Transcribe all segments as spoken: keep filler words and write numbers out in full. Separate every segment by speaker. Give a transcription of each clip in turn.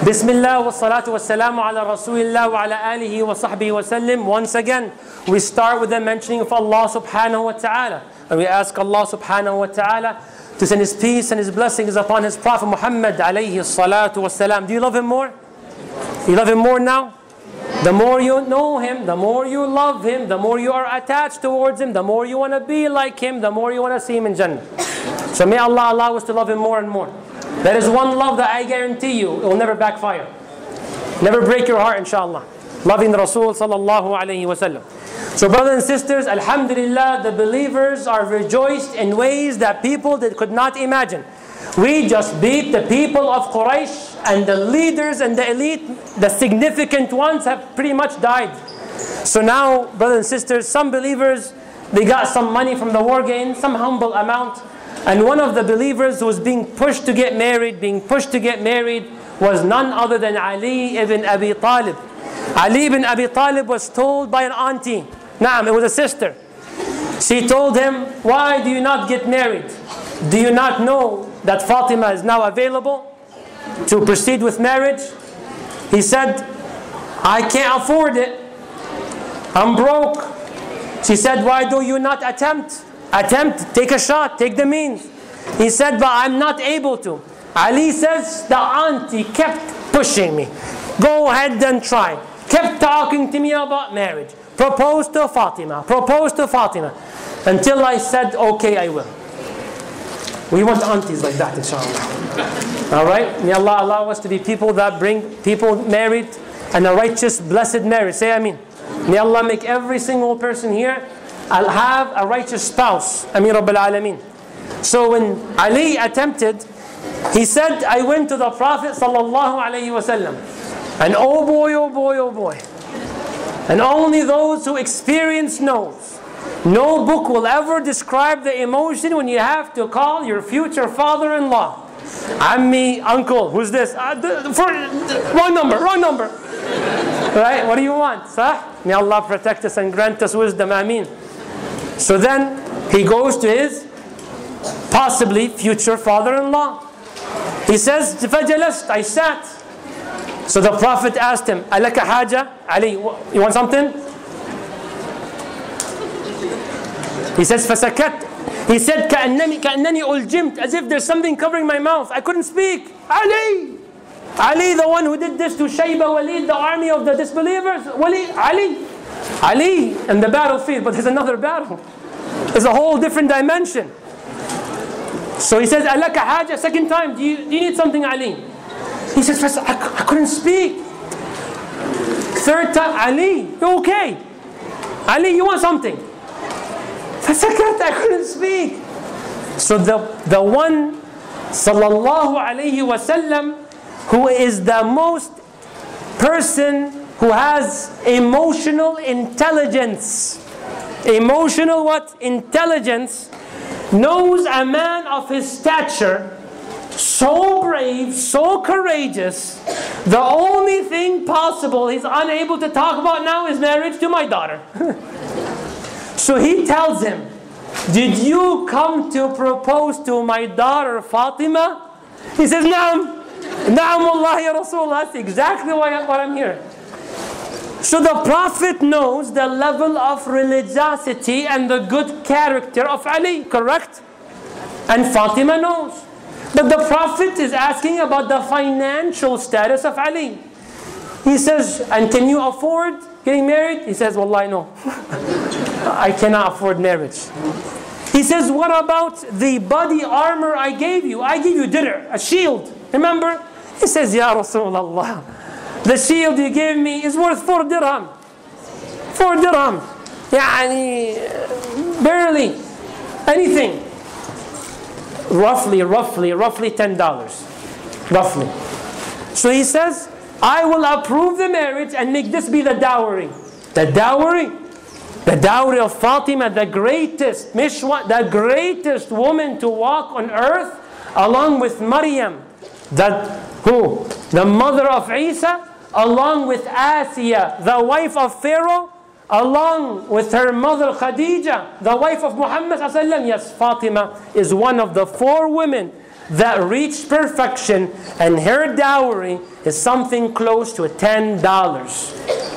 Speaker 1: Bismillah wa salatu wa salamu ala Rasulillah wa ala alihi wa sahbihi wa sallim. Once again, we start with the mentioning of Allah subhanahu wa ta'ala. And we ask Allah subhanahu wa ta'ala to send His peace and His blessings upon His Prophet Muhammad alayhi salatu wa salam. Do you love him more? You love him more now? The more you know him, the more you love him, the more you are attached towards him, the more you want to be like him, the more you want to see him in Jannah. So may Allah allow us to love him more and more. That is one love that I guarantee you, it will never backfire. Never break your heart, inshallah. Loving the Rasul sallallahu alayhi wa sallam. So brothers and sisters, alhamdulillah, the believers are rejoiced in ways that people that could not imagine. We just beat the people of Quraysh, and the leaders and the elite, the significant ones, have pretty much died. So now, brothers and sisters, some believers, they got some money from the war gain, some humble amount. And one of the believers who was being pushed to get married, being pushed to get married, was none other than Ali ibn Abi Talib. Ali ibn Abi Talib was told by an auntie, Naam, it was a sister. She told him, why do you not get married? Do you not know that Fatima is now available to proceed with marriage? He said, I can't afford it. I'm broke. She said, why do you not attempt? Attempt, take a shot, take the means. He said, but I'm not able to. Ali says, the auntie kept pushing me. Go ahead and try. Kept talking to me about marriage. Propose to Fatima, propose to Fatima. Until I said, okay, I will. We want aunties like that, inshallah. Alright? May Allah allow us to be people that bring people married and a righteous, blessed marriage. Say Ameen. May Allah make every single person here I'll have a righteous spouse. Ameen Rabbil Alameen. So when Ali attempted, he said, I went to the Prophet sallallahu alayhi wa sallam. And oh boy, oh boy, oh boy. And only those who experience knows. No book will ever describe the emotion when you have to call your future father-in-law. Ammi, uncle, who's this? Uh, the, for, the, wrong number, wrong number. Right? What do you want? Sah? May Allah protect us and grant us wisdom. Ameen. So then he goes to his possibly future father-in-law. He says, فَجَلَسْتُ, I sat. So the Prophet asked him, أَلَكَ حَاجَةً? Ali, you want something? He says, فَسَكَتْ. He said, كَأَنَّنِي كَأَنَّنِي أُلْجِمْتُ, as if there's something covering my mouth. I couldn't speak. Ali! Ali, the one who did this to Shayba Walid, the army of the disbelievers. Wali, Ali. Ali in the battlefield, but there's another battle. There's a whole different dimension. So he says, أَلَكَ حَاجَةً? Second time, do you, do you need something, Ali? He says, I, I couldn't speak. Third time, Ali, you okay? Ali, you want something? فَسَكَتْ, I couldn't speak. So the, the one, sallallahu alayhi wa sallam, who is the most person who has emotional intelligence. Emotional what? Intelligence. Knows a man of his stature, so brave, so courageous. The only thing possible he's unable to talk about now is marriage to my daughter. So he tells him, did you come to propose to my daughter Fatima? He says, Naam. Naam wallahi ya Rasulullah. That's exactly why I'm here. So the Prophet knows the level of religiosity and the good character of Ali, correct? And Fatima knows. But the Prophet is asking about the financial status of Ali. He says, and can you afford getting married? He says, wallahi no. I cannot afford marriage. He says, what about the body armor I gave you? I gave you dinner, a shield. Remember? He says, Ya Rasulullah, the shield you gave me is worth four dirham. Four dirham. Yani, barely anything. Roughly, roughly, roughly ten dollars. Roughly. So he says, I will approve the marriage and make this be the dowry. The dowry? The dowry of Fatima, the greatest, Mishwa, the greatest woman to walk on earth, along with Maryam, that who? The mother of Isa, along with Asiya, the wife of Pharaoh, along with her mother Khadija, the wife of Muhammad sallallahu alaihi wasallam. Yes, Fatima is one of the four women that reached perfection, and her dowry is something close to ten dollars.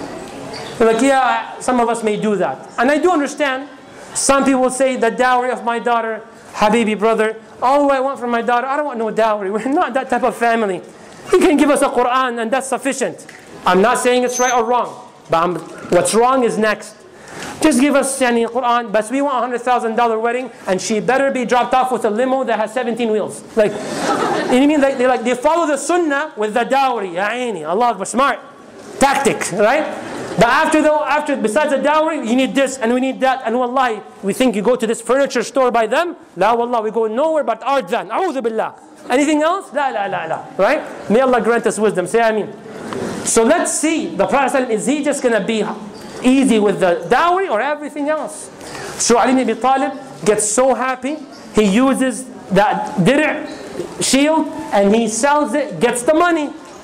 Speaker 1: Like, yeah, some of us may do that. And I do understand. Some people say the dowry of my daughter, Habibi brother, all I want from my daughter, I don't want no dowry. We're not that type of family. He can give us a Quran and that's sufficient. I'm not saying it's right or wrong. But I'm, what's wrong is next. Just give us yani, Quran, but we want a one hundred thousand dollar wedding, and she better be dropped off with a limo that has seventeen wheels. Like, you know what I mean? Like, they, like, they follow the sunnah with the dowry. Ya aini, Allah Akbar, smart. Tactic, right? But after though, after besides the dowry, you need this and we need that. And wallahi, we think you go to this furniture store by them. La wallah, we go nowhere but art then. A'udhu billah. Anything else? La la la la. Right? May Allah grant us wisdom. Say Ameen. So let's see. The Prophet, is he just going to be easy with the dowry or everything else? So Ali ibn Abi Talib gets so happy. He uses that dir' shield and he sells it, gets the money.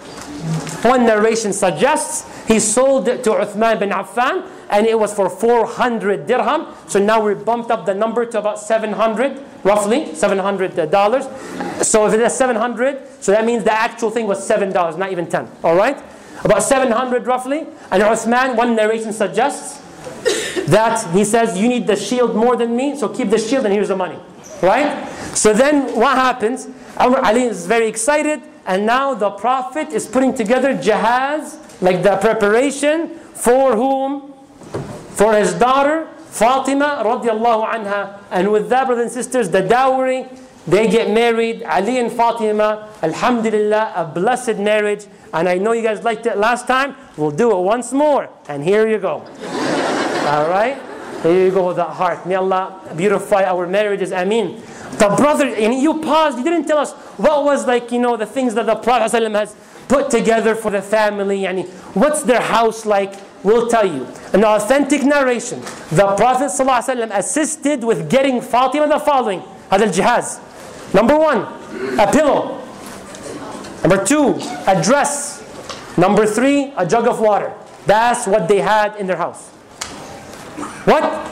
Speaker 1: One narration suggests he sold it to Uthman bin Affan and it was for four hundred dirham. So now we bumped up the number to about seven hundred, roughly seven hundred dollars. So if it is seven hundred, so that means the actual thing was seven dollars, not even ten. All right? About seven hundred roughly. And Uthman, one narration suggests that he says, you need the shield more than me, so keep the shield and here's the money. Right? So then what happens? Ali is very excited, and now the Prophet is putting together jahaz, like the preparation for whom? For his daughter Fatima radiallahu anha. And with that, brothers and sisters, the dowry, they get married. Ali and Fatima, alhamdulillah, a blessed marriage. And I know you guys liked it last time. We'll do it once more. And here you go. All right? Here you go with that heart. May Allah beautify our marriages. Ameen. The brother, and you paused. You didn't tell us what was like, you know, the things that the Prophet ﷺ has put together for the family. Yani, what's their house like? We'll tell you. An authentic narration. The Prophet ﷺ assisted with getting Fatima the following. هذا الجهاز. Number one, a pillow. Number two, a dress. Number three, a jug of water. That's what they had in their house. What?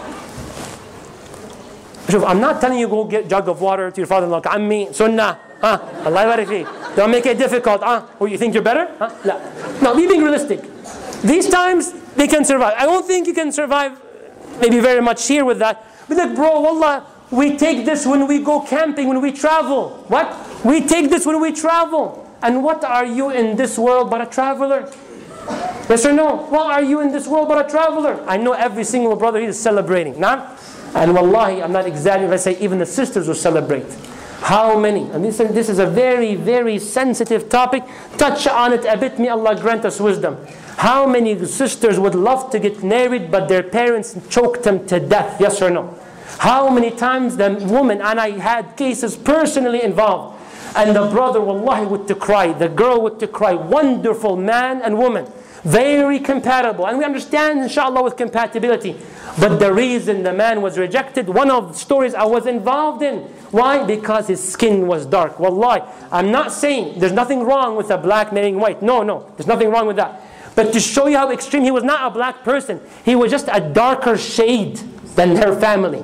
Speaker 1: I'm not telling you go get a jug of water to your father-in-law. Ammi, sunnah. Huh? Allah barik fi. Don't make it difficult. Huh? Or you think you're better? Huh? No. No, be being realistic. These times, they can survive. I don't think you can survive maybe very much here with that. But like, bro, wallah, we take this when we go camping, when we travel. What? We take this when we travel. And what are you in this world but a traveler? Yes or no? What are you in this world but a traveler? I know every single brother here is celebrating. Nah? And wallahi, I'm not exaggerating if I say even the sisters will celebrate. How many? And this, this is a very, very sensitive topic. Touch on it a bit. May Allah grant us wisdom. How many sisters would love to get married but their parents choked them to death? Yes or no? How many times the woman, and I had cases personally involved, and the brother, wallahi, would to cry, the girl would to cry. Wonderful man and woman. Very compatible. And we understand, inshallah, with compatibility. But the reason the man was rejected, one of the stories I was involved in. Why? Because his skin was dark. Wallahi, I'm not saying there's nothing wrong with a black marrying white. No, no, there's nothing wrong with that. But to show you how extreme, he was not a black person. He was just a darker shade than her family.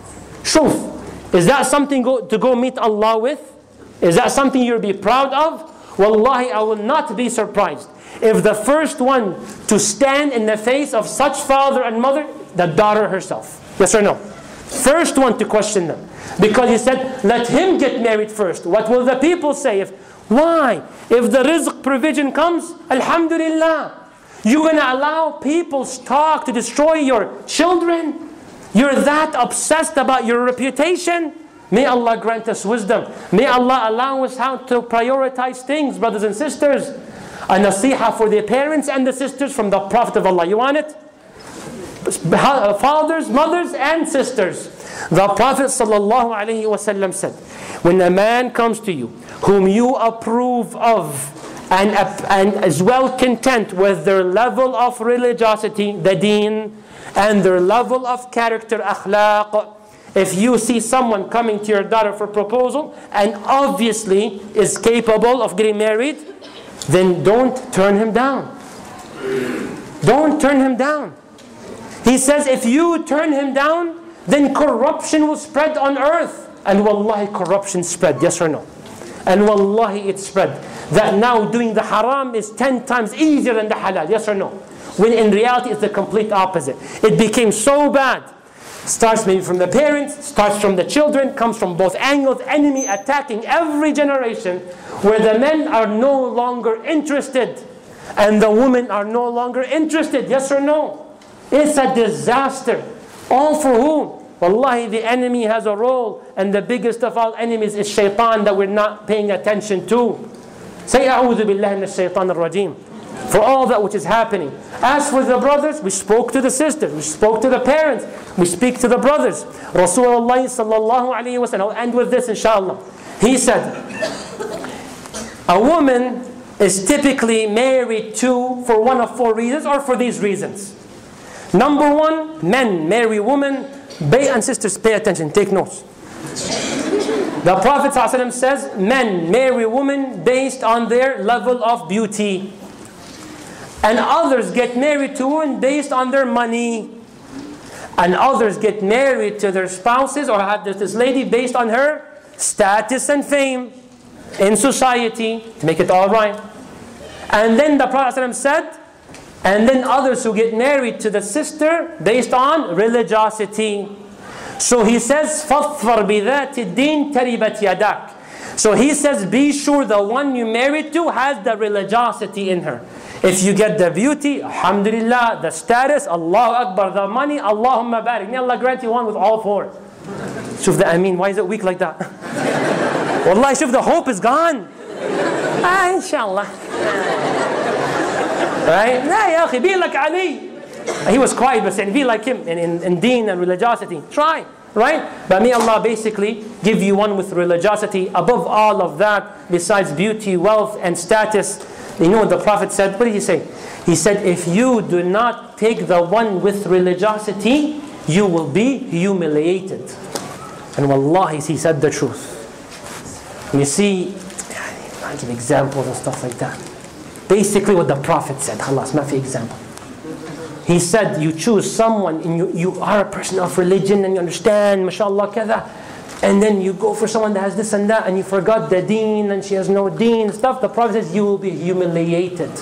Speaker 1: Shuf, is that something go, to go meet Allah with? Is that something you'll be proud of? Wallahi, I will not be surprised if the first one to stand in the face of such father and mother, the daughter herself. Yes or no? First one to question them. Because he said, let him get married first. What will the people say? If Why? If the rizq provision comes, alhamdulillah. You're going to allow people's talk to destroy your children? You're that obsessed about your reputation? May Allah grant us wisdom. May Allah allow us how to prioritize things, brothers and sisters. A nasiha for the parents and the sisters from the Prophet of Allah. You want it? Fathers, mothers, and sisters. The Prophet ﷺ said, when a man comes to you, whom you approve of, and, and is well content with their level of religiosity, the deen, and their level of character, akhlaq. If you see someone coming to your daughter for proposal, and obviously is capable of getting married, then don't turn him down. Don't turn him down. He says, if you turn him down, then corruption will spread on earth. And wallahi, corruption spread, yes or no? And wallahi it spread. That now doing the haram is ten times easier than the halal. Yes or no? When in reality it's the complete opposite. It became so bad. Starts maybe from the parents, starts from the children, comes from both angles, enemy attacking every generation, where the men are no longer interested and the women are no longer interested. Yes or no? It's a disaster. All for whom? Wallahi, the enemy has a role, and the biggest of all enemies is shaitan that we're not paying attention to. Say, A'udhu billahi minash shaitan ar-rajim. For all that which is happening. As for the brothers, we spoke to the sisters, we spoke to the parents, we speak to the brothers. Rasulullah sallallahu alayhi wa sallam, I'll end with this inshallah. He said, a woman is typically married to for one of four reasons, or for these reasons. Number one, men marry women. Bay and sisters, pay attention, take notes. The Prophet ﷺ says, men marry women based on their level of beauty. And others get married to women based on their money. And others get married to their spouses, or have this lady based on her status and fame in society, to make it all right. And then the Prophet ﷺ said, and then others who get married to the sister based on religiosity. So he says, فَاظْفَرْ بِذَاتِ الدِّينِ تَرِبَتْ يَدَكْ. So he says, be sure the one you married to has the religiosity in her. If you get the beauty, alhamdulillah, the status, Allahu Akbar, the money, Allahumma barik. May Allah grant you one with all four. Shuf the Ameen, why is it weak like that? Wallahi, shuf, the hope is gone. Ah, inshallah. Right? Nah, ya akhi, be like Ali. He was quiet, but be like him in, in, in deen and religiosity. Try, right? But may Allah basically give you one with religiosity. Above all of that, besides beauty, wealth, and status, you know what the Prophet said? What did he say? He said, if you do not take the one with religiosity, you will be humiliated. And wallahi, he said the truth. You see, I give examples and stuff like that. Basically what the Prophet said, khalas, ma fi example. He said, you choose someone and you, you are a person of religion and you understand, mashallah, kada. And then you go for someone that has this and that and you forgot the deen and she has no deen and stuff. The Prophet says, you will be humiliated.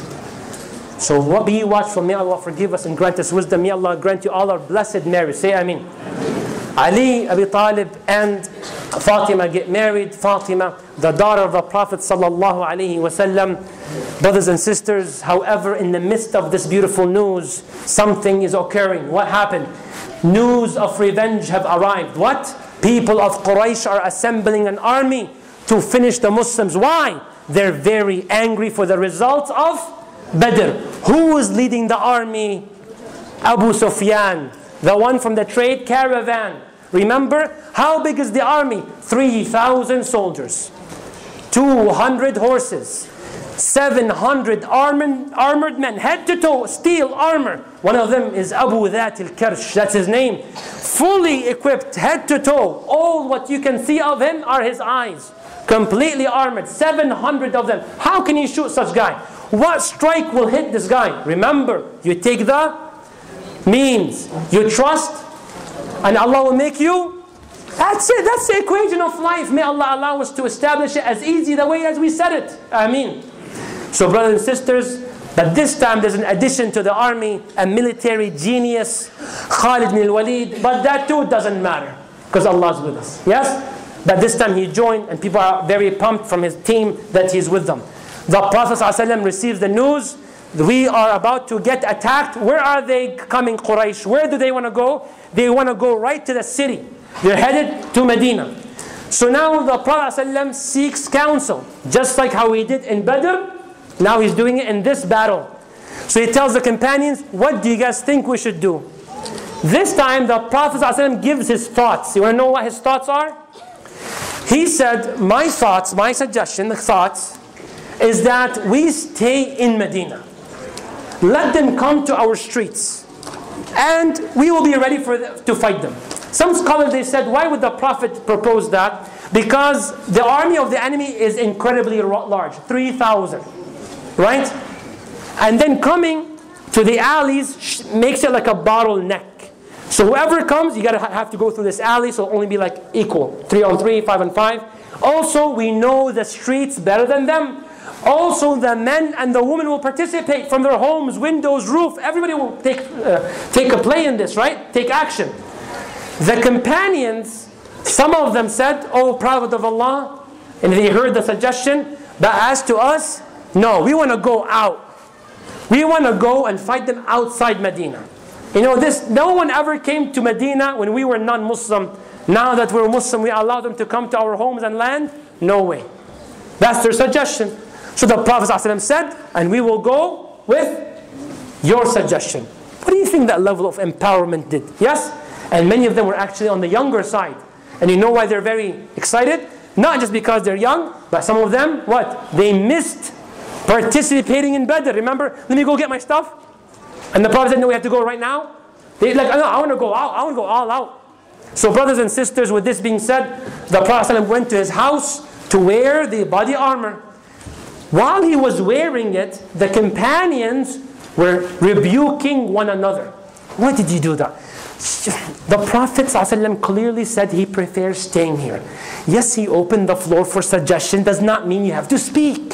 Speaker 1: So what be watchful. May Allah forgive us and grant us wisdom. May Allah grant you all our blessed marriage. Say Ameen. Ali, Abi Talib and Fatima get married. Fatima, the daughter of the Prophet sallallahu alaihi wasallam. Brothers and sisters, however, in the midst of this beautiful news, something is occurring. What happened? News of revenge have arrived. What? People of Quraysh are assembling an army to finish the Muslims. Why? They're very angry for the results of Badr. Who is leading the army? Abu Sufyan, the one from the trade caravan. Remember, how big is the army? three thousand soldiers, two hundred horses, seven hundred armored, armored men, head to toe, steel armor. One of them is Abu Dhat al-Karsh, that's his name. Fully equipped, head to toe. All what you can see of him are his eyes. Completely armored, seven hundred of them. How can you shoot such guy? What strike will hit this guy? Remember, you take the means, you trust, and Allah will make you. That's it, that's the equation of life. May Allah allow us to establish it as easy the way as we said it. Ameen. So brothers and sisters, but this time there's an addition to the army, a military genius, Khalid bin al-Walid. But that too doesn't matter, because Allah's with us. Yes? But this time he joined, and people are very pumped from his team that he's with them. The Prophet ﷺ receives the news, we are about to get attacked. Where are they coming, Quraysh? Where do they want to go? They want to go right to the city. They're headed to Medina. So now the Prophet ﷺ seeks counsel, just like how he did in Badr. Now he's doing it in this battle. So he tells the companions, what do you guys think we should do? This time the Prophet ﷺ gives his thoughts. You want to know what his thoughts are? He said, my thoughts, my suggestion, the thoughts, is that we stay in Medina. Let them come to our streets, and we will be ready for them, to fight them. Some scholars, they said, why would the Prophet propose that? Because the army of the enemy is incredibly large, three thousand. Right? And then coming to the alleys makes it like a bottleneck. So whoever comes, you gotta have to go through this alley, so it'll only be like equal. Three on three, five on five. Also, we know the streets better than them. Also, the men and the women will participate from their homes, windows, roof. Everybody will take, uh, take a play in this, right? Take action. The companions, some of them said, "Oh, Prophet of Allah," and they heard the suggestion, but as to us, no, we want to go out. We want to go and fight them outside Medina. You know, this. No one ever came to Medina when we were non-Muslim. Now that we're Muslim, we allow them to come to our homes and land? No way. That's their suggestion. So the Prophet ﷺ said, and we will go with your suggestion. What do you think that level of empowerment did? Yes? And many of them were actually on the younger side. And you know why they're very excited? Not just because they're young, but some of them, what? They missed participating in Badr. Remember, let me go get my stuff. And the Prophet said, no, we have to go right now. They're like, no, I want to go out. I want to go all out. So brothers and sisters, with this being said, the Prophet ﷺ went to his house to wear the body armor. While he was wearing it, the companions were rebuking one another. Why did you do that? The Prophet ﷺ clearly said he prefers staying here. Yes, he opened the floor for suggestion, does not mean you have to speak.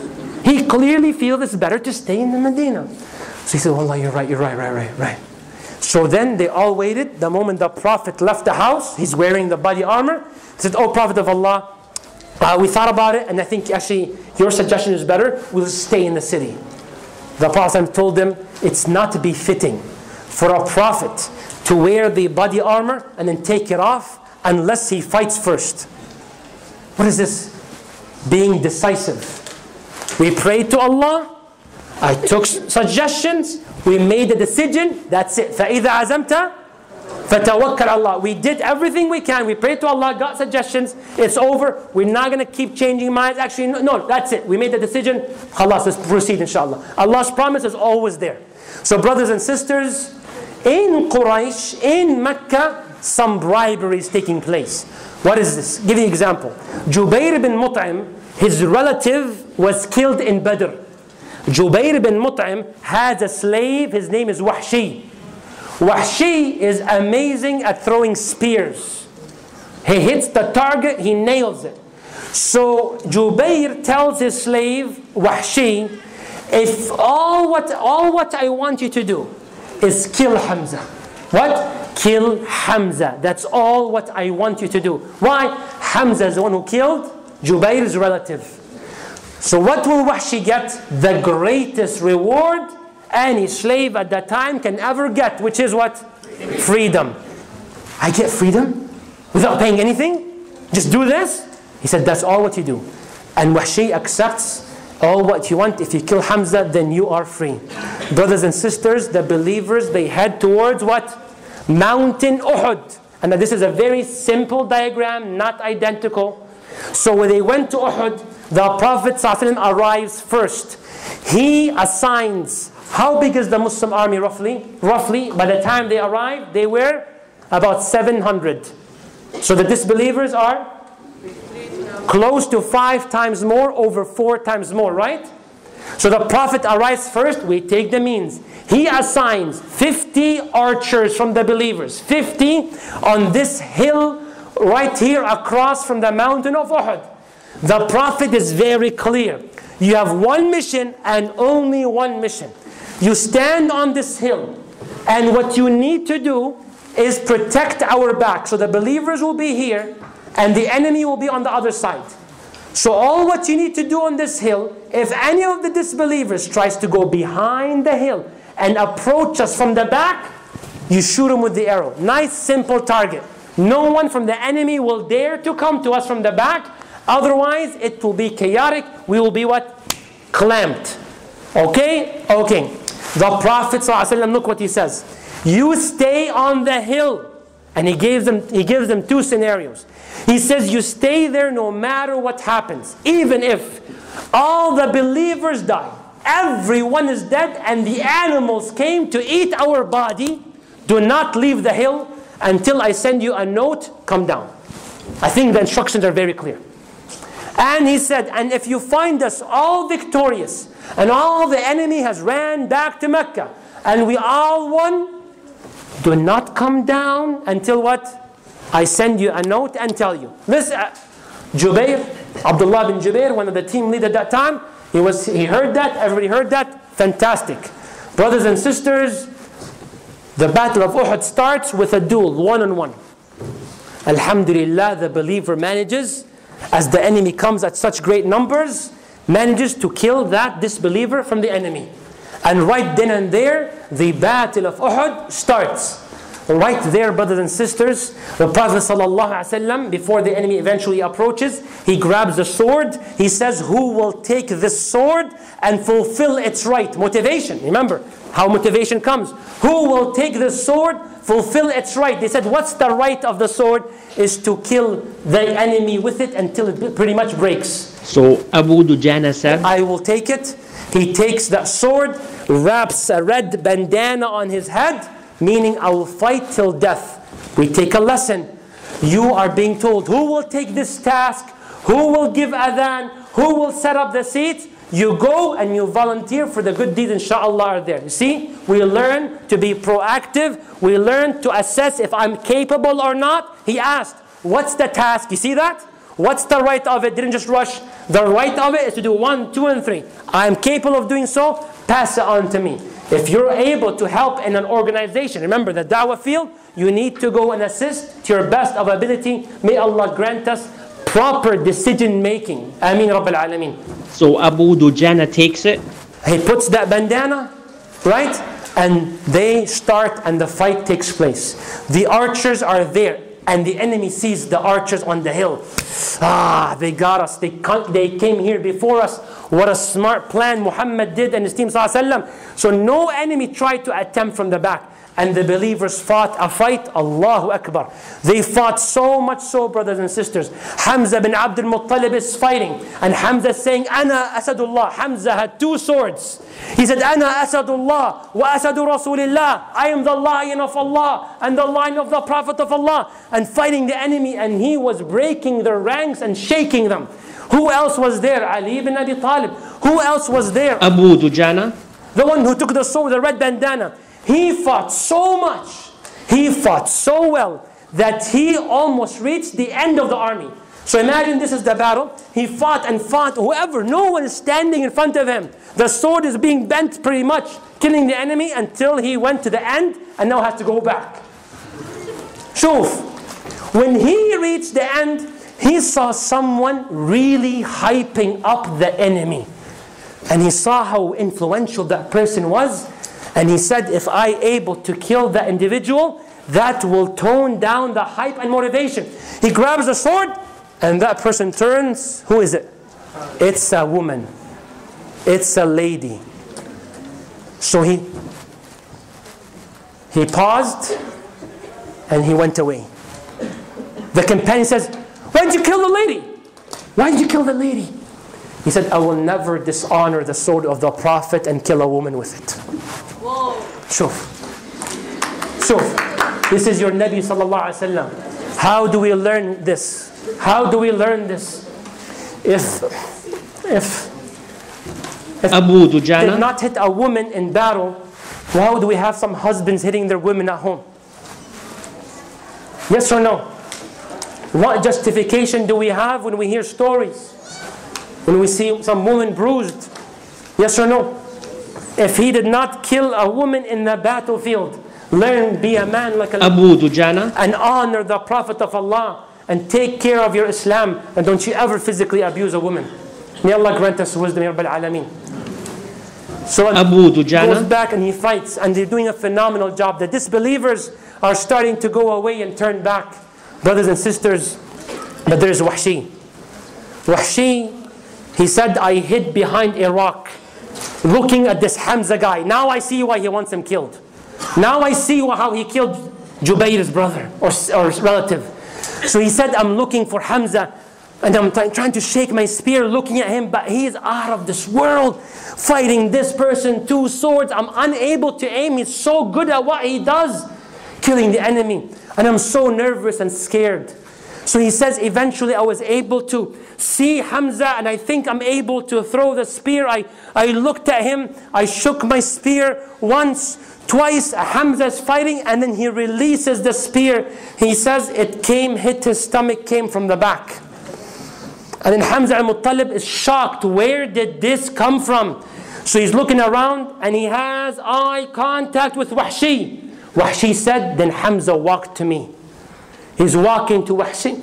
Speaker 1: He clearly feels it's better to stay in the Medina. So he said, Wallah, you're right, you're right, right, right, right. So then they all waited. The moment the Prophet left the house, he's wearing the body armor. He said, "Oh, Prophet of Allah, uh, we thought about it, and I think actually your suggestion is better. We'll stay in the city." The Prophet told them, it's not befitting for a Prophet to wear the body armor and then take it off unless he fights first. What is this? Being decisive. We prayed to Allah. I took suggestions. We made a decision. That's it. فَإِذَا عَزَمْتَ فَتَوَكَّلْ Allah. We did everything we can. We prayed to Allah, got suggestions. It's over. We're not going to keep changing minds. Actually, no, no, that's it. We made the decision. Khalas, let's proceed inshallah. Allah's promise is always there. So brothers and sisters, in Quraysh, in Mecca, some bribery is taking place. What is this? Give you an example. Jubayr bin Mut'im, his relative was killed in Badr. Jubayr bin Mut'im has a slave, his name is Wahshi. Wahshi is amazing at throwing spears. He hits the target, he nails it. So Jubayr tells his slave, Wahshi, if all what, all what I want you to do is kill Hamza. What? Kill Hamza. That's all what I want you to do. Why? Hamza is the one who killed Jubayr's relative. So what will Wahshi get? The greatest reward any slave at that time can ever get, which is what? Freedom. I get freedom without paying anything? Just do this? He said, that's all what you do. And Wahshi accepts all what you want. If you kill Hamza, then you are free. Brothers and sisters, the believers, they head towards what? Mountain Uhud. And this is a very simple diagram, not identical. So when they went to Uhud, the Prophet ﷺ arrives first. He assigns, how big is the Muslim army roughly? Roughly, by the time they arrived, they were about seven hundred. So the disbelievers are close to five times more, over four times more, right? So the Prophet arrives first, we take the means. He assigns fifty archers from the believers, fifty on this hill right here across from the mountain of Uhud. The Prophet is very clear. You have one mission and only one mission. You stand on this hill, and what you need to do is protect our back. So the believers will be here, and the enemy will be on the other side. So all what you need to do on this hill, if any of the disbelievers tries to go behind the hill and approach us from the back, you shoot him with the arrow. Nice, simple target. No one from the enemy will dare to come to us from the back. Otherwise, it will be chaotic. We will be what? Clamped. Okay? Okay. The Prophet ﷺ, look what he says. You stay on the hill. And he gives them, he gives them two scenarios. He says, you stay there no matter what happens. Even if all the believers die, everyone is dead, and the animals came to eat our body, do not leave the hill until I send you a note, come down. I think the instructions are very clear. And he said, and if you find us all victorious, and all the enemy has ran back to Mecca, and we all won, do not come down until what? I send you a note and tell you. Listen, Jubair, Abdullah bin Jubair, one of the team lead at that time, he was he heard that, everybody heard that, fantastic. Brothers and sisters, the battle of Uhud starts with a duel, one on one. Alhamdulillah, the believer manages, as the enemy comes at such great numbers, manages to kill that disbeliever from the enemy. And right then and there, the battle of Uhud starts. Right there, brothers and sisters, the Prophet ﷺ, before the enemy eventually approaches, he grabs the sword. He says, who will take this sword and fulfill its right? Motivation. Remember how motivation comes. Who will take this sword, fulfill its right? They said, what's the right of the sword? Is to kill the enemy with it until it pretty much breaks.
Speaker 2: So Abu Dujana said,
Speaker 1: I will take it. He takes that sword, wraps a red bandana on his head, meaning I will fight till death. We take a lesson. You are being told, who will take this task? Who will give adhan? Who will set up the seats? You go and you volunteer for the good deeds, inshallah, are there. You see, we learn to be proactive. We learn to assess if I'm capable or not. He asked, what's the task? You see that? What's the right of it? Didn't just rush. The right of it is to do one, two, and three. I am capable of doing so. Pass it on to me. If you're able to help in an organization, remember the da'wah field, you need to go and assist to your best of ability. May Allah grant us proper decision making. Ameen Rabbil Alameen.
Speaker 2: So Abu Dujana takes it.
Speaker 1: He puts that bandana, right? And they start and the fight takes place. The archers are there. And the enemy sees the archers on the hill. Ah, they got us. They, they came here before us. What a smart plan Muhammad did and his team. So no enemy tried to attempt from the back. And the believers fought a fight. Allahu Akbar. They fought so much so, brothers and sisters. Hamza bin Abdul Muttalib is fighting. And Hamza is saying, Ana Asadullah. Hamza had two swords. He said, Ana Asadullah wa Asadu Rasulillah. I am the lion of Allah and the lion of the Prophet of Allah. And fighting the enemy. And he was breaking their ranks and shaking them. Who else was there? Ali ibn Abi Talib. Who else was there?
Speaker 2: Abu Dujana.
Speaker 1: The one who took the sword, the red bandana. He fought so much, he fought so well, that he almost reached the end of the army. So imagine this is the battle. He fought and fought, whoever, no one is standing in front of him. The sword is being bent pretty much, killing the enemy until he went to the end and now has to go back. Shuf, when he reached the end, he saw someone really hyping up the enemy. And he saw how influential that person was. And he said, if I able to kill that individual, that will tone down the hype and motivation. He grabs the sword, and that person turns. Who is it? It's a woman. It's a lady. So he, he paused, and he went away. The companion says, why did you kill the lady? Why did you kill the lady? He said, I will never dishonor the sword of the Prophet and kill a woman with it. Whoa. Shuf. Shuf. This is your Nabi sallallahu alaihi wasallam. How do we learn this? How do we learn this? If, if, if
Speaker 2: Abu Dujana
Speaker 1: did not hit a woman in battle, why do we have some husbands hitting their women at home? Yes or no? What justification do we have when we hear stories? When we see some woman bruised? Yes or no? If he did not kill a woman in the battlefield, learn, be a man like a
Speaker 2: Abu Dujana,
Speaker 1: and honor the Prophet of Allah and take care of your Islam, and don't you ever physically abuse a woman. May Allah grant us wisdom, Ya Rabbil Alameen. So
Speaker 2: Abu Dujana
Speaker 1: goes back and he fights, and they're doing a phenomenal job. The disbelievers are starting to go away and turn back. Brothers and sisters, but there's Wahshi. Wahshi, he said, I hid behind a rock, looking at this Hamza guy. Now I see why he wants him killed. Now I see how he killed Jubayr's brother or, or relative. So he said, I'm looking for Hamza, and I'm trying to shake my spear looking at him, but he is out of this world, fighting this person, two swords. I'm unable to aim. He's so good at what he does, killing the enemy. And I'm so nervous and scared. So he says, eventually I was able to see Hamza, and I think I'm able to throw the spear. I, I looked at him, I shook my spear once, twice. Hamza is fighting, and then he releases the spear. He says it came, hit his stomach, came from the back. And then Hamza al-Muttalib is shocked. Where did this come from? So he's looking around and he has eye contact with Wahshi. Wahshi said, then Hamza walked to me. He's walking to Wahshi.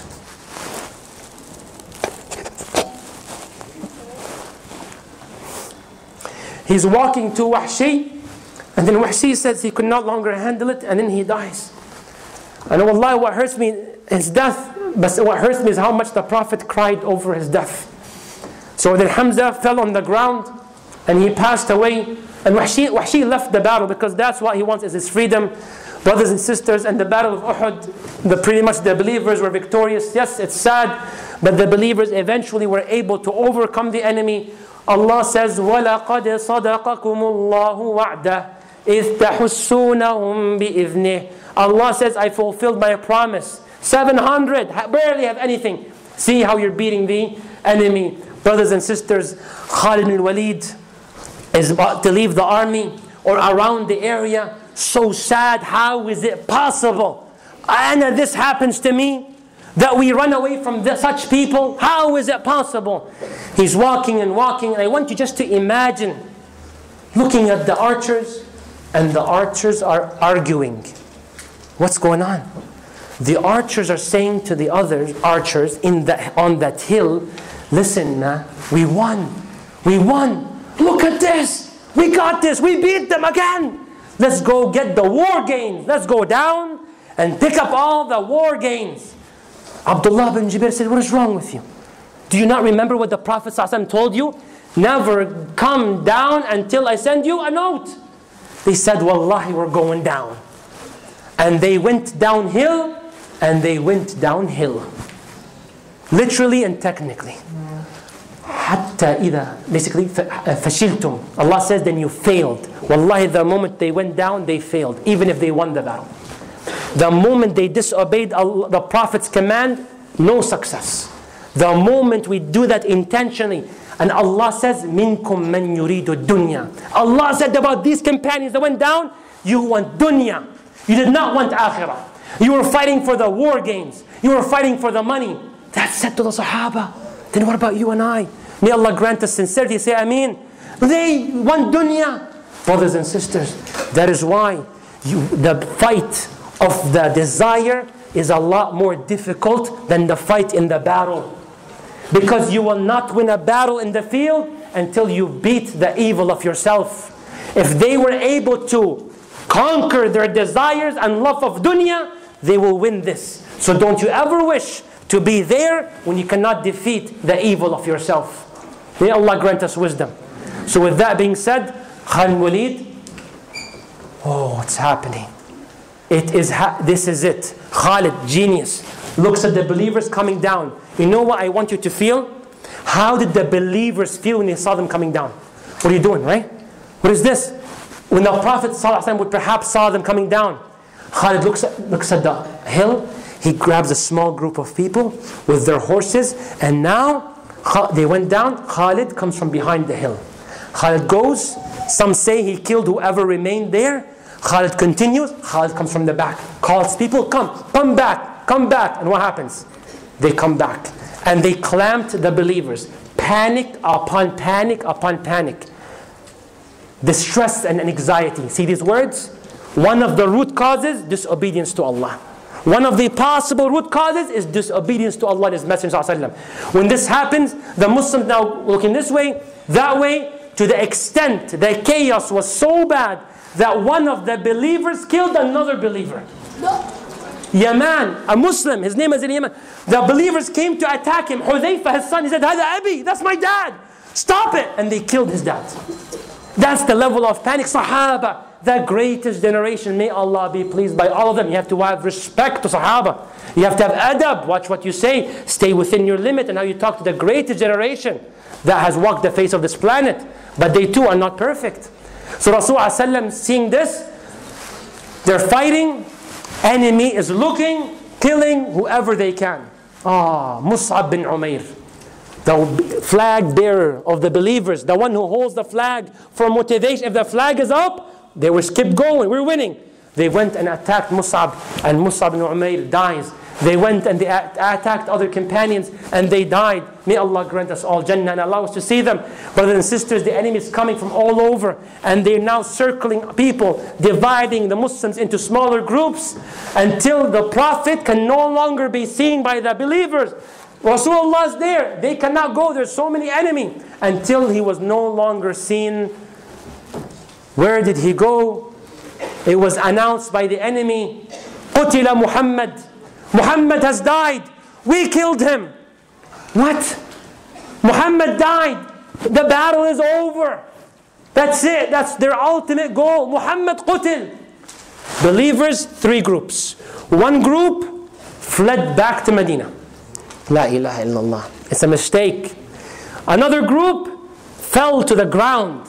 Speaker 1: He's walking to Wahshi. And then Wahshi says he could no longer handle it, and then he dies. And wallahi, what hurts me is death. But what hurts me is how much the Prophet cried over his death. So then Hamza fell on the ground and he passed away. And Wahshi, Wahshi left the battle because that's what he wants, is his freedom. Brothers and sisters, in the battle of Uhud, the, pretty much the believers were victorious. Yes, it's sad, but the believers eventually were able to overcome the enemy. Allah says, وَلَقَدْ صَدَقَكُمُ اللَّهُ وَعْدَهُ إِذْ تَحُسُّونَهُمْ بِإِذْنِهِ. Allah says, I fulfilled my promise. seven hundred, barely have anything. See how you're beating the enemy. Brothers and sisters, Khalid bin Walid is about to leave the army or around the area. So sad, how is it possible? And this happens to me, that we run away from the, such people. How is it possible? He's walking and walking, and I want you just to imagine looking at the archers, and the archers are arguing. What's going on? The archers are saying to the other archers in the, on that hill, listen, man, we won. We won. Look at this. We got this. We beat them again. Let's go get the war gains. Let's go down and pick up all the war gains. Abdullah bin Jubair said, what is wrong with you? Do you not remember what the Prophet ﷺ told you? Never come down until I send you a note. They said, wallahi, we're going down. And they went downhill, and they went downhill. Literally and technically. Hatta ida, basically, fashiltum. Allah says, then you failed. Wallahi, the moment they went down, they failed, even if they won the battle. The moment they disobeyed Allah, the Prophet's command, no success. The moment we do that intentionally, and Allah says, minkum man yuridu dunya. Allah said about these companions that went down, you want dunya. You did not want akhirah. You were fighting for the war games. You were fighting for the money. That's said to the Sahaba. Then what about you and I? May Allah grant us sincerity. Say Ameen. They want dunya. Brothers and sisters, that is why you, the fight of the desire is a lot more difficult than the fight in the battle. Because you will not win a battle in the field until you beat the evil of yourself. If they were able to conquer their desires and love of dunya, they will win this. So don't you ever wish to be there when you cannot defeat the evil of yourself. May Allah grant us wisdom. So with that being said, Khalid bin Walid, oh, what's happening? It is ha this is it. Khalid, genius, looks at the believers coming down. You know what I want you to feel? How did the believers feel when they saw them coming down? What are you doing, right? What is this? When the Prophet ﷺ would perhaps saw them coming down, Khalid looks at, looks at the hill. He grabs a small group of people with their horses, and now they went down. Khalid comes from behind the hill. Khalid goes. Some say he killed whoever remained there. Khalid continues. Khalid comes from the back. Calls people, come, come back, come back. And what happens? They come back. And they clamped the believers. Panic upon panic upon panic. Distress and anxiety. See these words? One of the root causes, disobedience to Allah. One of the possible root causes is disobedience to Allah and His Messenger ﷺ. When this happens, the Muslims now looking this way, that way, to the extent the chaos was so bad that one of the believers killed another believer. Yaman, a Muslim, his name is in Yaman. The believers came to attack him. Hudayfa, his son, he said, Hada Abi, that's my dad. Stop it. And they killed his dad. That's the level of panic. Sahaba, the greatest generation. May Allah be pleased by all of them. You have to have respect to Sahaba. You have to have adab. Watch what you say. Stay within your limit and how you talk to the greatest generation that has walked the face of this planet. But they too are not perfect. So Rasulullah seeing this, they're fighting. Enemy is looking, killing whoever they can. Ah, Mus'ab bin Umair, the flag bearer of the believers, the one who holds the flag for motivation. If the flag is up, they will keep going. We're winning. They went and attacked Mus'ab, and Mus'ab bin Umair dies. They went and they attacked other companions and they died. May Allah grant us all Jannah and allow us to see them. Brothers and sisters, the enemy is coming from all over and they're now circling people, dividing the Muslims into smaller groups until the Prophet can no longer be seen by the believers. Rasulullah is there. They cannot go. There's so many enemies. Until he was no longer seen. Where did he go? It was announced by the enemy. Qutila Muhammad. Muhammad has died. We killed him. What? Muhammad died. The battle is over. That's it. That's their ultimate goal. Muhammad qutil. Believers, three groups. One group fled back to Medina. La ilaha illallah. It's a mistake. Another group fell to the ground.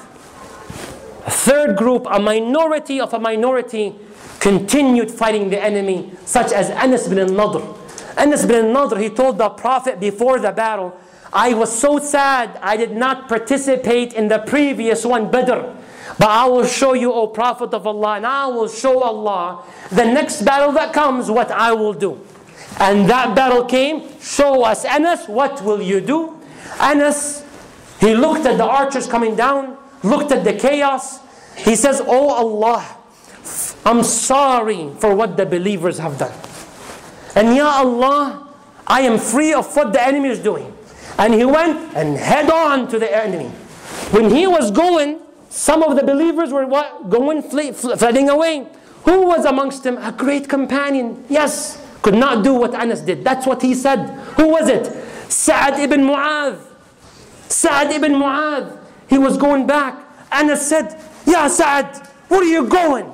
Speaker 1: A third group, a minority of a minority, continued fighting the enemy, such as Anas bin al-Nadr. Anas bin al-Nadr, he told the Prophet before the battle, I was so sad I did not participate in the previous one, Badr. But I will show you, O Prophet of Allah, and I will show Allah the next battle that comes, what I will do. And that battle came. Show us, Anas, what will you do? Anas, he looked at the archers coming down, looked at the chaos. He says, Oh Allah, I'm sorry for what the believers have done. And Ya Allah, I am free of what the enemy is doing. And he went and head on to the enemy. When he was going, some of the believers were what? Going, flee, fleeing away. Who was amongst them? A great companion. Yes, could not do what Anas did. That's what he said. Who was it? Sa'ad ibn Mu'adh. Sa'ad ibn Mu'adh. He was going back. Anas said, Ya Sa'ad, where are you going?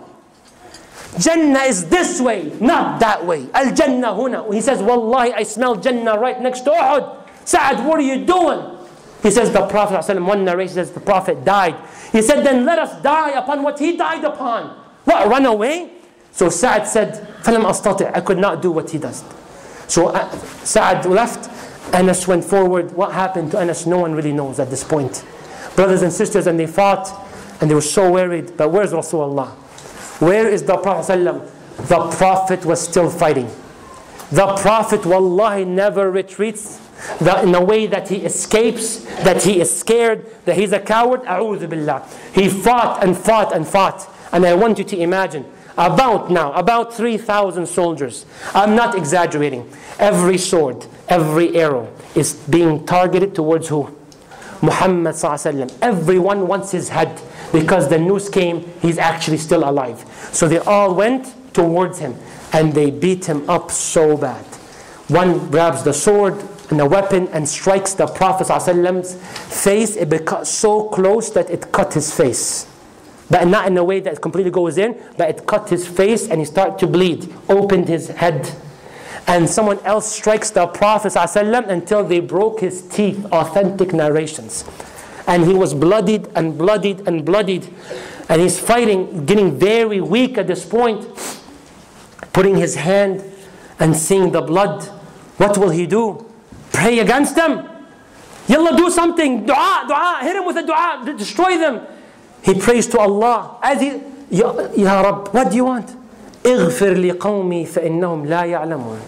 Speaker 1: Jannah is this way, not that way. Al-Jannah huna. He says, Wallahi, I smell Jannah right next to Uhud. Sa'ad, what are you doing? He says, the Prophet ﷺ, one narration says, the Prophet died. He said, then let us die upon what he died upon. What, run away? So Sa'ad said, فَلَمْ أَسْتَطِعْ, I could not do what he does. So uh, Sa'ad left, Anas went forward. What happened to Anas, no one really knows at this point. Brothers and sisters, and they fought, and they were so worried. But where's Rasulullah? Where is the Prophet ﷺ? The Prophet was still fighting. The Prophet, wallahi, never retreats the, in a way that he escapes, that he is scared, that he's a coward. A'udhu billah. He fought and fought and fought. And I want you to imagine, about now, about three thousand soldiers. I'm not exaggerating. Every sword, every arrow is being targeted towards who? Muhammad sallallahu alaihi wasallam. Everyone wants his head, because the news came, he's actually still alive. So they all went towards him, and they beat him up so bad. One grabs the sword and the weapon and strikes the Prophet ﷺ's face. It becomes so close that it cut his face. But not in a way that it completely goes in, but it cut his face and he started to bleed, opened his head. And someone else strikes the Prophet ﷺ until they broke his teeth, authentic narrations. And he was bloodied and bloodied and bloodied. And he's fighting, getting very weak at this point, putting his hand and seeing the blood. What will he do? Pray against them? Yalla, do something. Dua, dua. Hit him with a dua. Destroy them. He prays to Allah. As he, Ya, Ya Rabb, what do you want? اغفر لقومي فإنهم لا يعلمون.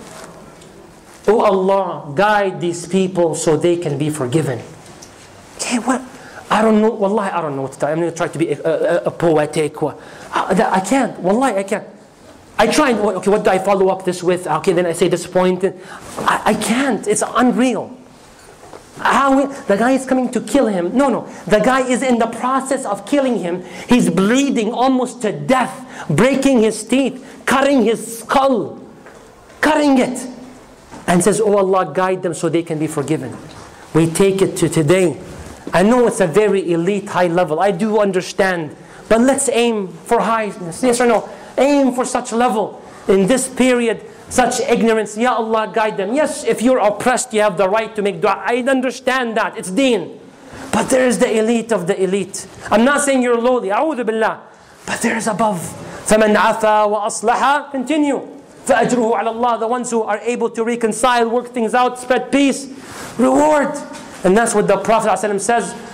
Speaker 1: Oh Allah, guide these people so they can be forgiven. Okay, what? I don't know. Wallahi, I don't know what to tell. I'm going to try to be a, a, a poetic. I can't. Wallahi, I can't. I try. Okay, what do I follow up this with? Okay, then I say disappointed. I, I can't. It's unreal. How the guy is coming to kill him? No, no. The guy is in the process of killing him. He's bleeding almost to death, breaking his teeth, cutting his skull, cutting it, and says, "Oh Allah, guide them so they can be forgiven." We take it to today. I know it's a very elite, high level. I do understand, but let's aim for highness. Yes or no? Aim for such level in this period. Such ignorance, Ya Allah, guide them. Yes, if you're oppressed, you have the right to make dua. I understand that, it's deen. But there is the elite of the elite. I'm not saying you're lowly, a'udhu billah. But there is above. فَمَنْ عَفَى وَأَصْلَحَ. Continue. فَأَجْرُهُ عَلَى اللَّهِ. The ones who are able to reconcile, work things out, spread peace. Reward. And that's what the Prophet ﷺ says.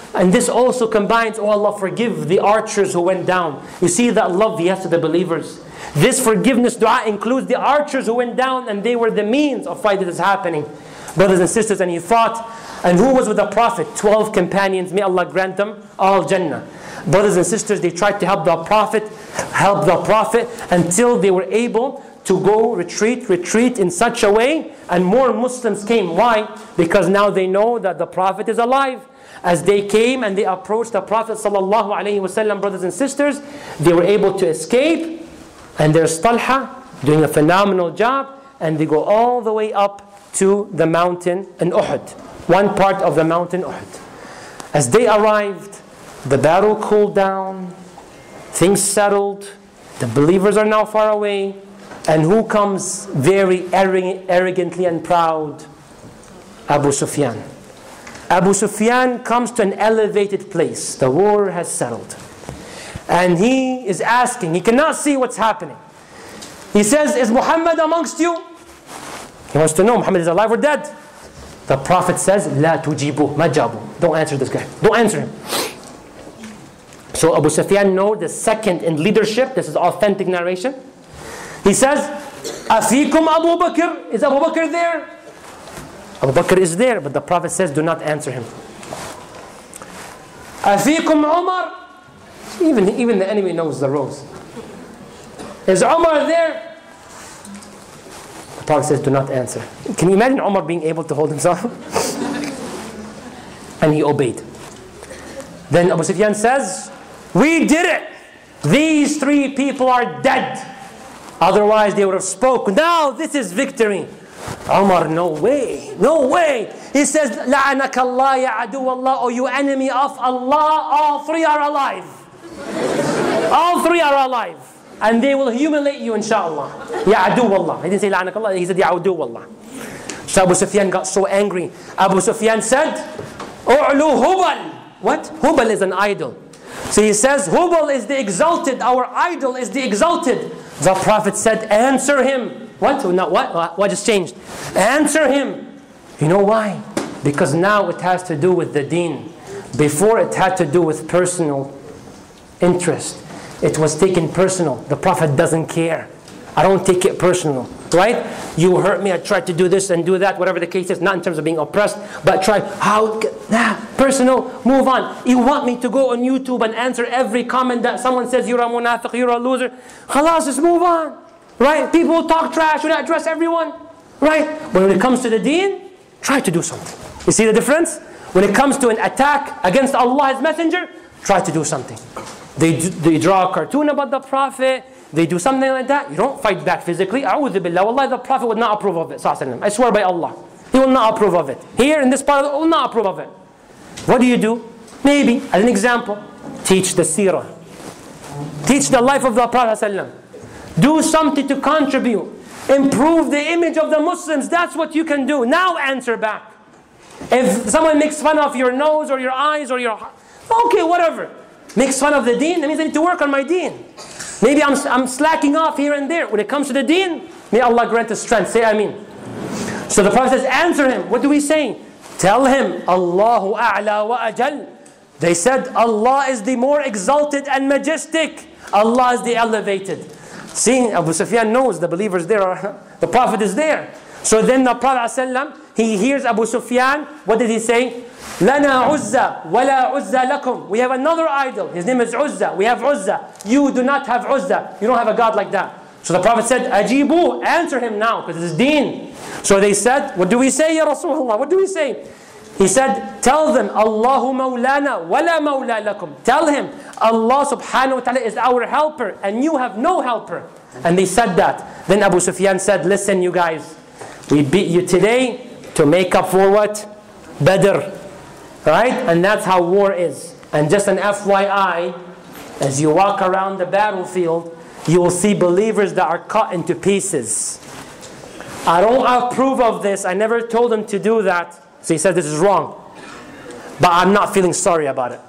Speaker 1: And this also combines, oh Allah, forgive the archers who went down. You see that love he has to the believers. This forgiveness dua includes the archers who went down, and they were the means of why this is happening. Brothers and sisters, and he thought, and who was with the Prophet? Twelve companions, may Allah grant them all Jannah. Brothers and sisters, they tried to help the Prophet, help the Prophet until they were able to go retreat, retreat in such a way, and more Muslims came. Why? Because now they know that the Prophet is alive. As they came and they approached the Prophet sallallahu alaihi wasallam, brothers and sisters, they were able to escape. And there's Talha doing a phenomenal job, and they go all the way up to the mountain in Uhud, one part of the mountain Uhud. As they arrived, the battle cooled down, things settled, the believers are now far away, and who comes very arrogantly and proud? Abu Sufyan. Abu Sufyan comes to an elevated place. The war has settled. And he is asking, he cannot see what's happening. He says, is Muhammad amongst you? He wants to know, Muhammad is alive or dead? The Prophet says, La tujibu, majabu. Don't answer this guy. Don't answer him. So Abu Sufyan knows the second in leadership. This is authentic narration. He says, Afikum Abu Bakr? Is Abu Bakr there? Abu Bakr is there, but the Prophet says, do not answer him. Afikum Umar? Even, even the enemy knows the rules. Is Umar there? The Prophet says, do not answer. Can you imagine Umar being able to hold himself? And he obeyed. Then Abu Sufyan says, we did it. These three people are dead. Otherwise they would have spoken. Now this is victory. Umar, no way, no way. He says, لَعَنَكَ اللَّهِ يَا عَدُوَ اللَّهِ, O you enemy of Allah, all three are alive. All three are alive. And they will humiliate you, inshallah. Ya adu wallah. He didn't say la'anak Allah, he said ya adu wallah. So Abu Sufyan got so angry. Abu Sufyan said, U'lu Hubal. What? Hubal is an idol. So he says, Hubal is the exalted, our idol is the exalted. The Prophet said, answer him. What? Not what? What just changed? Answer him. You know why? Because now it has to do with the deen. Before it had to do with personal interest. It was taken personal. The Prophet doesn't care. I don't take it personal. Right? You hurt me, I tried to do this and do that, whatever the case is, not in terms of being oppressed, but try, how, nah, personal, move on. You want me to go on YouTube and answer every comment that someone says, you're a munafiq, you're a loser. Khalas, just move on. Right? People talk trash, should I address everyone? Right? But when it comes to the deen, try to do something. You see the difference? When it comes to an attack against Allah, His Messenger, try to do something. They, do, they draw a cartoon about the Prophet, they do something like that, you don't fight back physically. A'udhu billah, wallahi, the Prophet would not approve of it. I swear by Allah. He will not approve of it. Here in this part of the, will not approve of it. What do you do? Maybe, as an example, teach the seerah. Teach the life of the Prophet. Do something to contribute. Improve the image of the Muslims. That's what you can do. Now answer back. If someone makes fun of your nose or your eyes or your... Okay, whatever. Makes fun of the deen, that means I need to work on my deen. Maybe I'm, I'm slacking off here and there. When it comes to the deen, may Allah grant us strength. Say Ameen. So the Prophet says, answer him. What do we say? Tell him, Allahu a'la wa ajal. They said, Allah is the more exalted and majestic. Allah is the elevated. See, Abu Sufyan knows the believers there are, the Prophet is there. So then the Prophet ﷺ, he hears Abu Sufyan. What did he say? Lana Uzza, wala Uzza lakum. We have another idol. His name is Uzza. We have Uzza. You do not have Uzza. You don't have a God like that. So the Prophet said, Ajibu, answer him now, because it's deen. So they said, what do we say, Ya Rasulullah? What do we say? He said, tell them, Allahu Mawlana, wala Mawla lakum. Tell him, Allah subhanahu wa ta'ala is our helper, and you have no helper. And they said that. Then Abu Sufyan said, listen you guys, we beat you today to make up for what? Badr. Right? And that's how war is. And just an F Y I, as you walk around the battlefield, you will see believers that are cut into pieces. I don't approve of this. I never told them to do that. So he said this is wrong. But I'm not feeling sorry about it.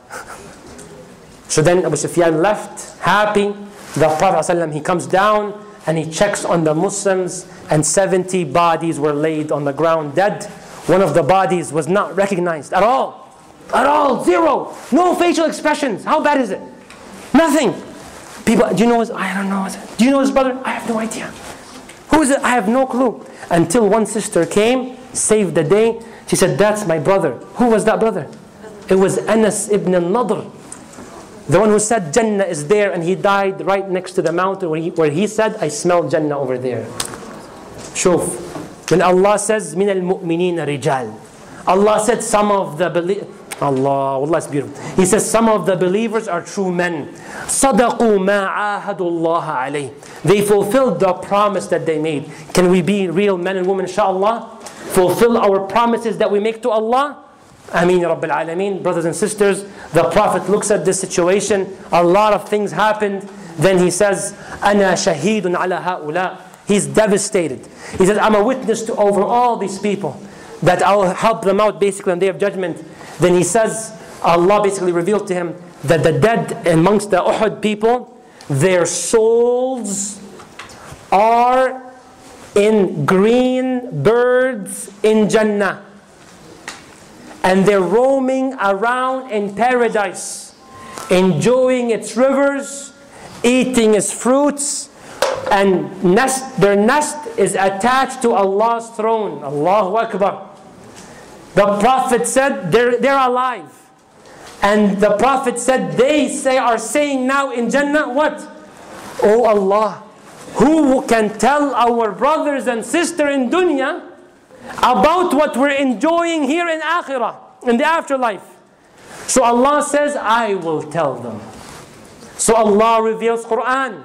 Speaker 1: So then Abu Sufyan left, happy. The Prophet ﷺ, he comes down and he checks on the Muslims, and seventy bodies were laid on the ground dead. One of the bodies was not recognized at all. At all, zero. No facial expressions. How bad is it? Nothing. People, do you know his, I don't know. Do you know his brother? I have no idea. Who is it? I have no clue. Until one sister came, saved the day. She said, that's my brother. Who was that brother? It was Anas ibn al-Nadr. The one who said Jannah is there, and he died right next to the mountain where he, where he said, I smell Jannah over there. Shuf. When Allah says, مِنَ الْمُؤْمِنِينَ رِجَالٍ, Allah said some of the believers, Allah, Allah is beautiful. He says some of the believers are true men. صَدَقُوا مَا عَاهَدُوا اللَّهَ عَلَيْهِ. They fulfilled the promise that they made. Can we be real men and women, inshaAllah? Fulfill our promises that we make to Allah? Ameen ya Rabbil Alameen. Brothers and sisters, the Prophet looks at this situation. A lot of things happened. Then he says, أَنَا شَهِيدٌ عَلَى هَؤُلَاء. He's devastated. He says, I'm a witness to over all these people, that I'll help them out basically on the day of judgment. Then he says, Allah basically revealed to him that the dead amongst the Uhud people, their souls are in green birds in Jannah. And they're roaming around in paradise, enjoying its rivers, eating its fruits, and nest, their nest is attached to Allah's throne. Allahu Akbar. The Prophet said they're, they're alive. And the Prophet said they say are saying now in Jannah, what? Oh Allah, who can tell our brothers and sisters in dunya about what we're enjoying here in Akhirah, in the afterlife? So Allah says, I will tell them. So Allah reveals Quran.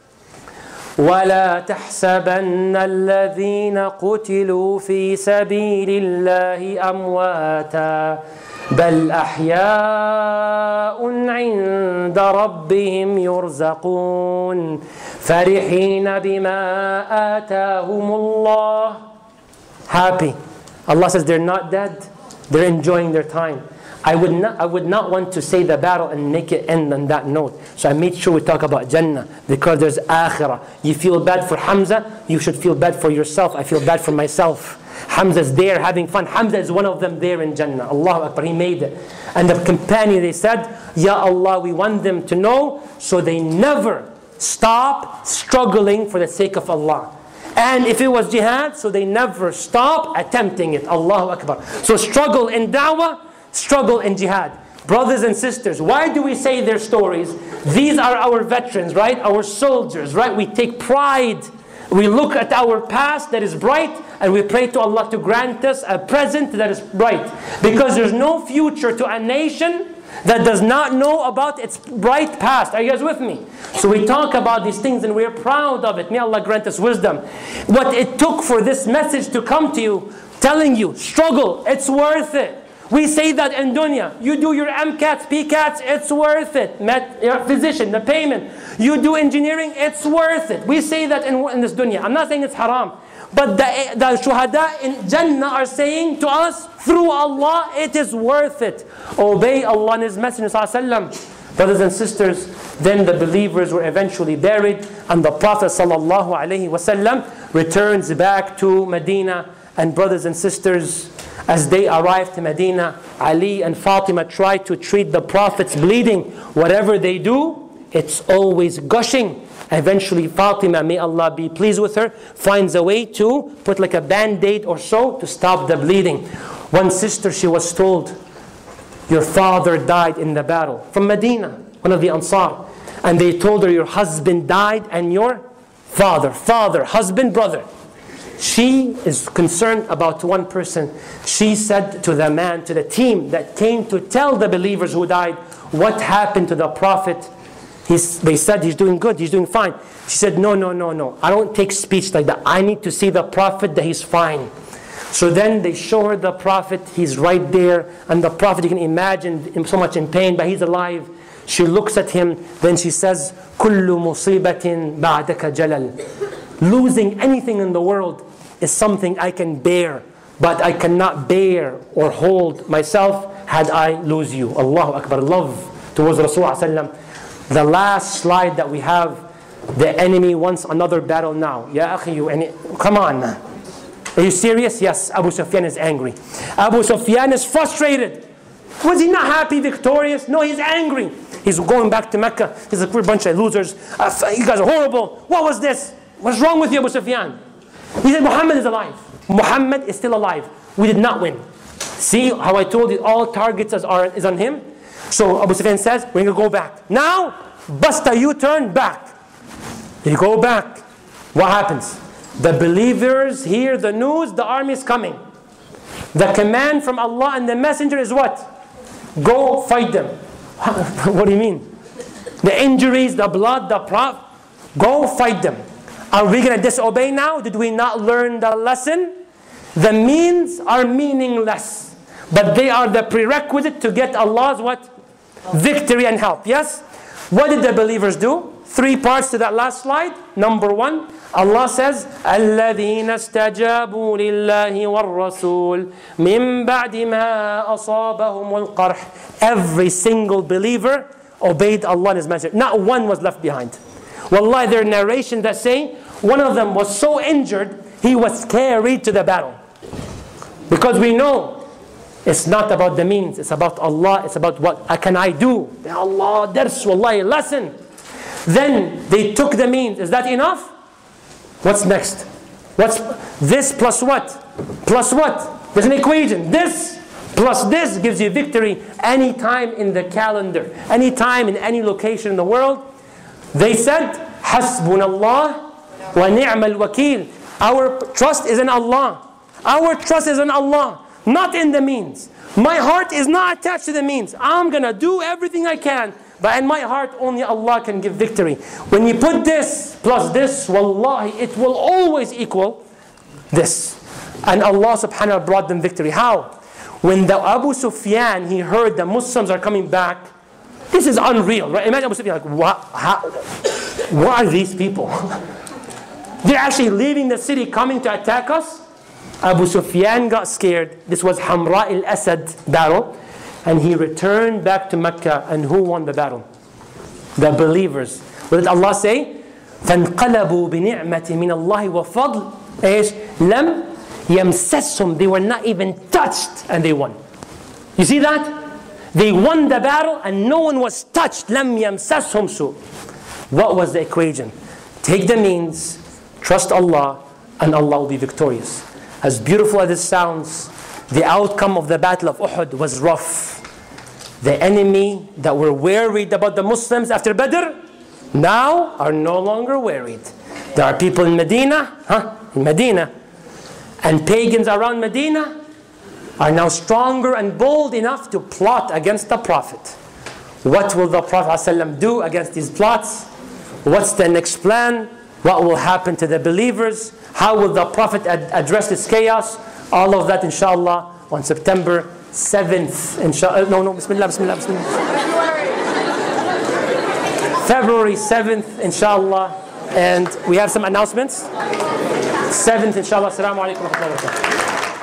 Speaker 1: وَلَا تَحْسَبَنَّ الَّذِينَ قُتِلُوا فِي سَبِيلِ اللَّهِ أَمْوَاتًا بَلْ أَحْيَاءٌ عِنْدَ رَبِّهِمْ يُرْزَقُونَ فَرِحِينَ بِمَا آتَاهُمُ اللَّهُ. Happy. Allah says they're not dead. They're enjoying their time. I would not, I would not want to say the battle and make it end on that note. So I made sure we talk about Jannah, because there's Akhirah. You feel bad for Hamza, you should feel bad for yourself. I feel bad for myself. Hamza's there having fun. Hamza is one of them there in Jannah. Allahu Akbar, he made it. And the companion, they said, Ya Allah, we want them to know, so they never stop struggling for the sake of Allah. And if it was jihad, so they never stop attempting it. Allahu Akbar. So struggle in da'wah, struggle in jihad. Brothers and sisters, why do we say their stories? These are our veterans, right? Our soldiers, right? We take pride. We look at our past that is bright, and we pray to Allah to grant us a present that is bright. Because there's no future to a nation that does not know about its bright past. Are you guys with me? So we talk about these things and we're proud of it. May Allah grant us wisdom. What it took for this message to come to you, telling you, struggle, it's worth it. We say that in dunya. You do your M CATs, P CATs, it's worth it. Met, your physician, the payment. You do engineering, it's worth it. We say that in, in this dunya. I'm not saying it's haram. But the, the shuhada in Jannah are saying to us, through Allah, it is worth it. Obey Allah and His Messenger ﷺ. Brothers and sisters, then the believers were eventually buried, and the Prophet ﷺ returns back to Medina. And brothers and sisters, as they arrived to Medina, Ali and Fatima tried to treat the Prophet's bleeding. Whatever they do, it's always gushing. Eventually Fatima, may Allah be pleased with her, finds a way to put like a band-aid or so to stop the bleeding. One sister, she was told, your father died in the battle. From Medina, one of the Ansar. And they told her, your husband died and your father. Father, husband, brother. She is concerned about one person. She said to the man, to the team that came to tell the believers who died, what happened to the Prophet? He's, they said he's doing good, he's doing fine. She said, no, no, no, no. I don't take speech like that. I need to see the Prophet that he's fine. So then they show her the Prophet. He's right there. And the Prophet, you can imagine him so much in pain, but he's alive. She looks at him. Then she says, كُلُّ مُصِيبَةٍ بَعْدَكَ جَلَلٍ. Losing anything in the world is something I can bear, but I cannot bear or hold myself had I lose you. Allahu Akbar. Love towards Rasulullah. The last slide that we have, the enemy wants another battle now. Ya akhi, you, and come on. Are you serious? Yes, Abu Sufyan is angry. Abu Sufyan is frustrated. Was he not happy, victorious? No, he's angry. He's going back to Mecca. He's like, we're a bunch of losers. Uh, you guys are horrible. What was this? What's wrong with you, Abu Sufyan? He said, Muhammad is alive. Muhammad is still alive. We did not win. See how I told you all targets are, is on him? So Abu Sufyan says, we're going to go back. Now, bust a U-turn back. You go back. What happens? The believers hear the news, the army is coming. The command from Allah and the messenger is what? Go fight them. What do you mean? The injuries, the blood, the prop. Go fight them. Are we going to disobey now? Did we not learn the lesson? The means are meaningless. But they are the prerequisite to get Allah's what? Victory and help. Yes? What did the believers do? Three parts to that last slide. Number one, Allah says, الَّذِينَ اسْتَجَابُوا لِلَّهِ وَالرَّسُولِ مِنْ بَعْدِ مَا أَصَابَهُمُ الْقَرْحِ. Every single believer obeyed Allah and His Messenger. Not one was left behind. Wallahi, there are narrations that say, one of them was so injured, he was carried to the battle. Because we know, it's not about the means, it's about Allah, it's about what can I do. Allah, dars, wallahi, lesson. Then they took the means. Is that enough? What's next? What's this plus what? Plus what? There's an equation. This plus this gives you victory any time in the calendar, any time in any location in the world. They said, Hasbunallah wa ni'mal wakil. Our trust is in Allah. Our trust is in Allah, not in the means. My heart is not attached to the means. I'm going to do everything I can. But in my heart, only Allah can give victory. When you put this plus this, wallahi, it will always equal this. And Allah subhanahu wa ta'ala brought them victory. How? When the Abu Sufyan, he heard the Muslims are coming back, this is unreal, right? Imagine Abu Sufyan like, what, how, what are these people? They're actually leaving the city, coming to attack us. Abu Sufyan got scared. This was Hamra al-Asad battle. And he returned back to Mecca. And who won the battle? The believers. What did Allah say? فَانْقَلَبُوا بِنِعْمَةٍ مِنَ اللَّهِ وَفَضْلٍ إيش لَمْ يَمْسَسْهُمْ. They were not even touched and they won. You see that? They won the battle and no one was touched. لَمْ يَمْسَسْهُمْ سُوء. What was the equation? Take the means, trust Allah, and Allah will be victorious. As beautiful as it sounds, the outcome of the battle of Uhud was rough. The enemy that were worried about the Muslims after Badr, now are no longer worried. There are people in Medina, huh? in Medina, and pagans around Medina are now stronger and bold enough to plot against the Prophet. What will the Prophet ﷺ do against these plots? What's the next plan? What will happen to the believers? How will the Prophet ad address this chaos? All of that, inshallah, on September seventh. Inshallah, no, no, bismillah, bismillah, bismillah. February seventh, inshallah. And we have some announcements. seventh, inshallah. Assalamu alaikum wa rahmatullahi wa barakatuh.